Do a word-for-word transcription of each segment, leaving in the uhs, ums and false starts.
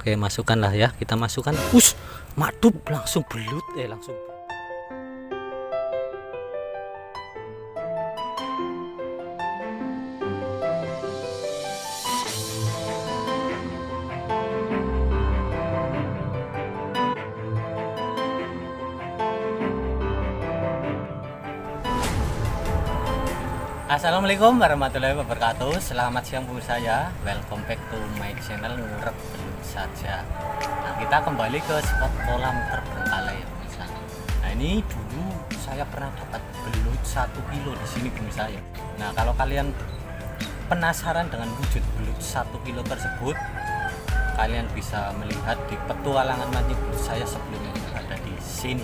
Oke, masukkan lah ya, kita masukkan. Us, madup langsung belut eh langsung. Assalamualaikum warahmatullahi wabarakatuh. Selamat siang pemirsa ya. Welcome back to my channel Ngurek Belut Saja. Nah, kita kembali ke spot kolam terbengkalai ya pemirsa. Nah, ini dulu saya pernah dapat belut satu kilo di sini pemirsa ya. Nah, kalau kalian penasaran dengan wujud belut satu kilo tersebut, kalian bisa melihat di petualangan mancing belut saya sebelumnya yang ada di sini.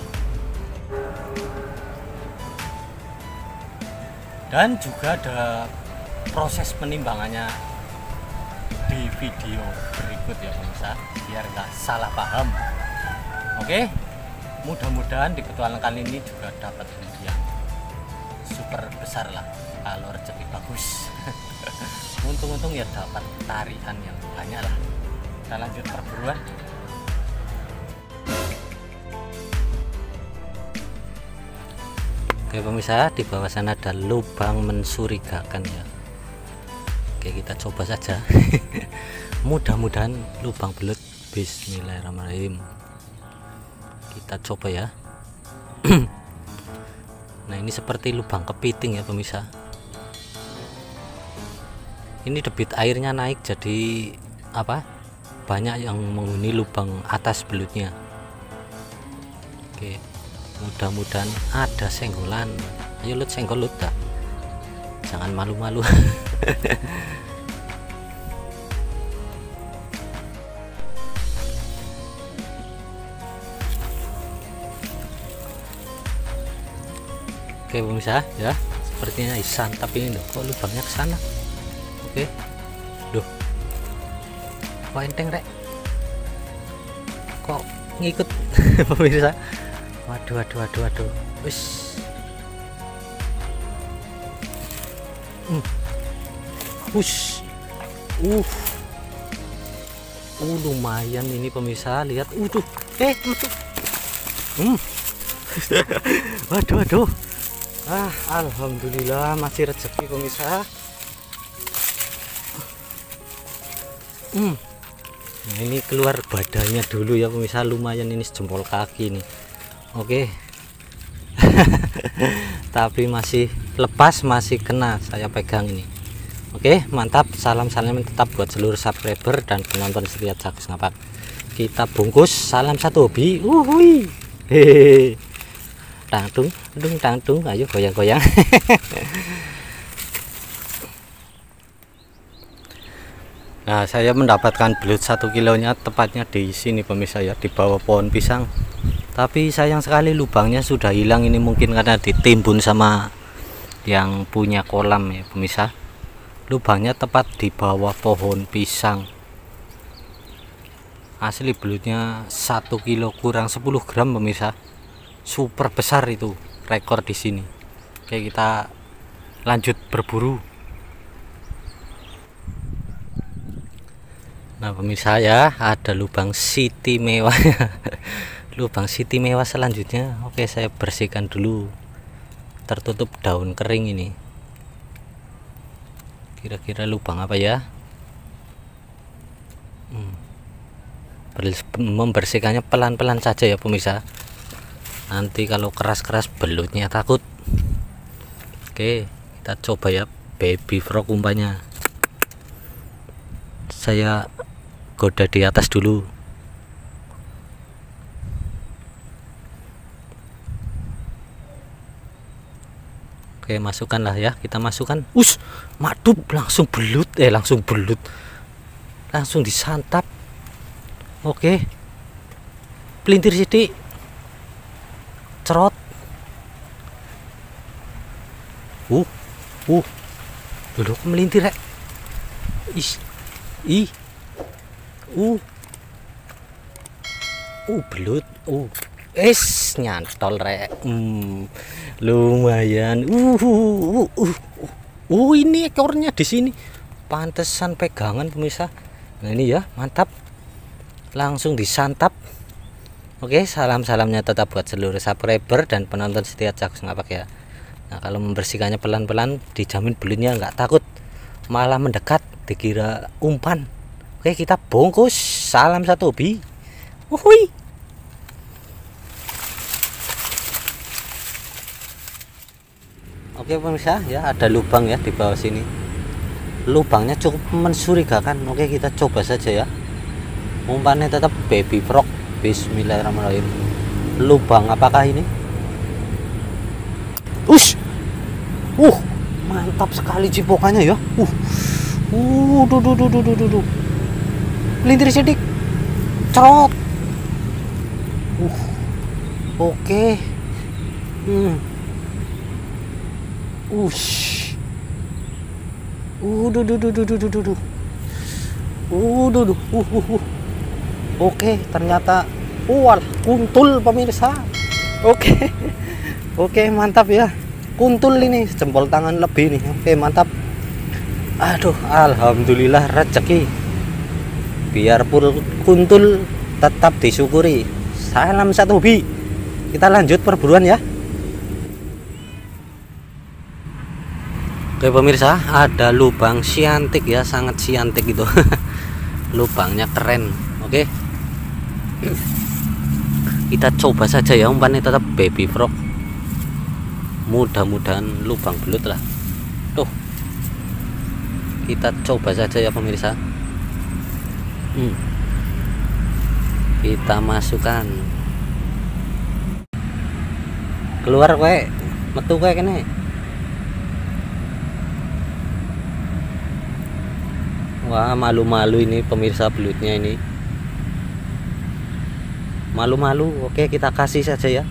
Dan juga ada proses penimbangannya di video berikut ya pemirsa, biar nggak salah paham. Oke, mudah-mudahan di petualangan kali ini juga dapat yang super besar lah kalau rezeki bagus. Untung-untung ya dapat tarikan yang banyak lah. Kita lanjut perburuan. Oke pemirsa, di bawah sana ada lubang mencurigakan ya. Oke, kita coba saja. Mudah-mudahan lubang belut. Bismillahirrahmanirrahim. Kita coba ya. Nah, ini seperti lubang kepiting ya pemirsa. Ini debit airnya naik, jadi apa? Banyak yang menghuni lubang atas belutnya. Oke. Mudah-mudahan ada senggolan. Ayo lut, senggol lut dah. Jangan malu-malu. Oke pemirsa ya, sepertinya disantap ini loh. Kok lubangnya ke sana? Oke. Duh. Kok enteng rek? Kok ngikut pemirsa? Waduh, waduh, waduh, waduh. Wis. Hmm. Wush. Uh. Uh, lumayan ini pemirsa, lihat. Uh, tuh. Eh, tuh. Hmm. Waduh, waduh. Ah, alhamdulillah masih rezeki pemirsa. Hmm. Nah, ini keluar badannya dulu ya pemirsa, lumayan ini sejempol kaki nih. Oke. Tapi masih lepas, masih kena saya pegang ini. Oke, mantap. Salam-salam tetap buat seluruh subscriber dan penonton setia Jagus Ngapak. Kita bungkus salam satu hobi. Uhui. Hehehe. Tangtung, dung tangtung, ayo goyang-goyang. Nah, saya mendapatkan belut satu kilonya tepatnya di sini pemirsa ya, di bawah pohon pisang. Tapi sayang sekali lubangnya sudah hilang, ini mungkin karena ditimbun sama yang punya kolam ya pemirsa. Lubangnya tepat di bawah pohon pisang. Asli belutnya satu kilo kurang sepuluh gram pemirsa. Super besar itu, rekor di sini. Oke, kita lanjut berburu. Nah pemirsa ya, ada lubang Siti Mewah. Lubang Siti Mewah selanjutnya. Oke, saya bersihkan dulu. Tertutup daun kering ini. Kira-kira lubang apa ya? Hmm. Membersihkannya pelan-pelan saja ya pemirsa. Nanti kalau keras-keras belutnya takut. Oke, kita coba ya baby frog umpannya. Saya goda di atas dulu. Oke, masukkan lah ya, kita masukkan. Us, madup langsung belut eh langsung belut. Langsung disantap. Oke. Pelintir sidik. Cerot. Uh. Uh. Duduk melintir rek. Is. Ih. Uh. Uh, belut. Uh. Es nyantol rek. Hmm, lumayan. Uh, uh, uh, uh, uh, ini ekornya di sini. Pantesan pegangan pemirsa. Nah ini ya, mantap. langsung disantap. Oke, salam-salamnya tetap buat seluruh subscriber dan penonton setia Cagus Ngapak ya. Nah, kalau membersihkannya pelan-pelan dijamin belutnya nggak takut, malah mendekat dikira umpan. Oke, kita bungkus. Salam satu hobi. Uhui. Oke pemirsa ya, ada lubang ya di bawah sini. Lubangnya cukup mencurigakan. Oke, kita coba saja ya. Umpannya tetap baby frog. Bismillahirrahmanirrahim. Lubang apakah ini? Ush. Uh, mantap sekali cipokannya ya. Uh. Uh, duh, duh, duh, duh, duh, duh. Lintir sidik. Cerot. Uh. Oke. Hmm. Ush. Uh, duh, duh, duh, duh, duh, duh, duh. Uh, duh, duh. Uh, uh, uh. Oke, ternyata wah, kuntul pemirsa. Oke. Oke, mantap ya. Kuntul ini, jempol tangan lebih nih. Oke, mantap. Aduh, alhamdulillah rezeki. Biarpun kuntul tetap disyukuri. Salam satu hobi. Kita lanjut perburuan ya. Oke pemirsa, ada lubang siantik ya, sangat siantik gitu. Lubangnya keren. Oke, kita coba saja ya, umpannya tetap baby frog. Mudah-mudahan lubang belut lah. Tuh, kita coba saja ya pemirsa. hmm. Kita masukkan, keluar kowe, metu kowe kene. Wah, malu-malu ini pemirsa belutnya ini. Malu-malu. Oke, kita kasih saja ya.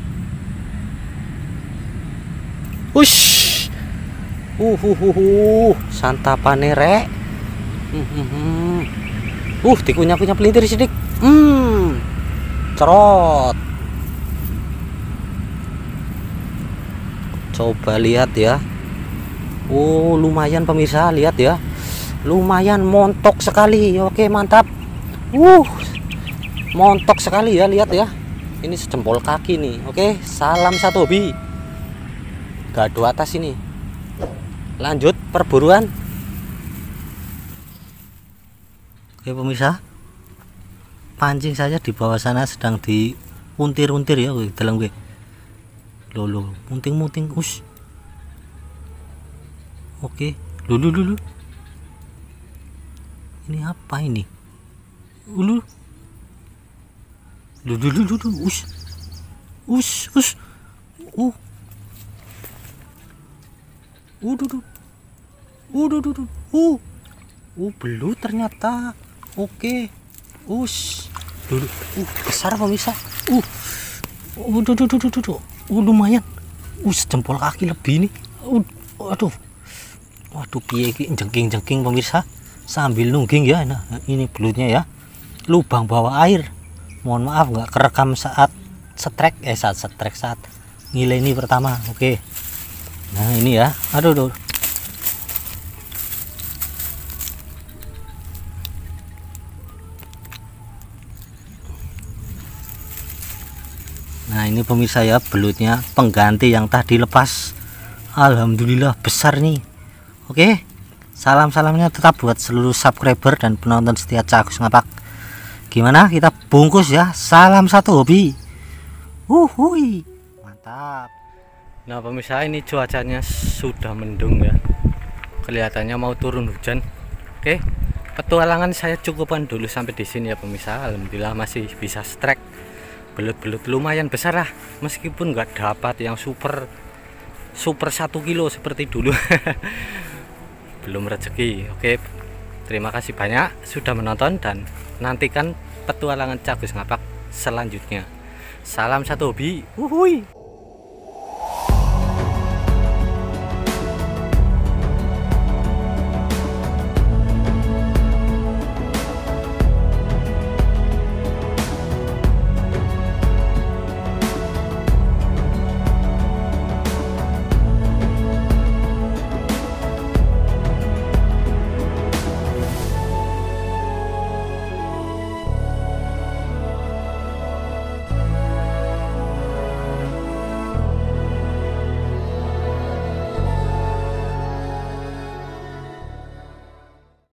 Ush. Uh, uh, uh, uh. Santapane rek. Uh, uh, uh. uh dikunyah-kunyah pelintir sidik. Hmm. Cerot. Coba lihat ya. Oh, lumayan pemirsa, lihat ya. Lumayan montok sekali. Oke, mantap. Uh. Montok sekali ya, lihat ya. Ini sejempol kaki nih. Oke, salam satu hobi. Gado atas ini. Lanjut perburuan. Oke pemirsa, pancing saja di bawah sana sedang diuntir-untir ya, gue dalam gue. Lolo, munting-munting, us. Oke, lulu lulu. Ini apa ini? Ulu. Duh, duh, duh, duh, us, us, us, uh, uh, duh, duh, uh, duh, duh, duh, uh, uh, belut ternyata. Oke, us, duh, duh, uh, besar pemirsa, uh, uh, duh, duh, duh, duh, duh, uh, lumayan, uh, jempol kaki lebih nih, uh, waduh, waduh, piye jengking-jengking pemirsa, sambil nungging ya. Nah, ini belutnya ya, lubang bawah air. Mohon maaf nggak kerekam saat setrek eh saat setrek saat nilai ini pertama. Oke, nah ini ya, aduh, aduh. Nah ini pemirsa ya, belutnya pengganti yang tadi lepas. Alhamdulillah besar nih. Oke, salam-salamnya tetap buat seluruh subscriber dan penonton setia Cagus Ngapak. Gimana, kita bungkus ya. Salam satu hobi. Uhui, mantap. Nah pemirsa, ini cuacanya sudah mendung ya, kelihatannya mau turun hujan. Oke, petualangan saya cukupan dulu sampai di sini ya pemirsa. Alhamdulillah masih bisa strike. Belut-belut lumayan besar lah, meskipun nggak dapat yang super super satu kilo seperti dulu. Belum rezeki. Oke, terima kasih banyak sudah menonton dan nantikan petualangan Cagus Ngapak selanjutnya. Salam satu hobi. Uhui.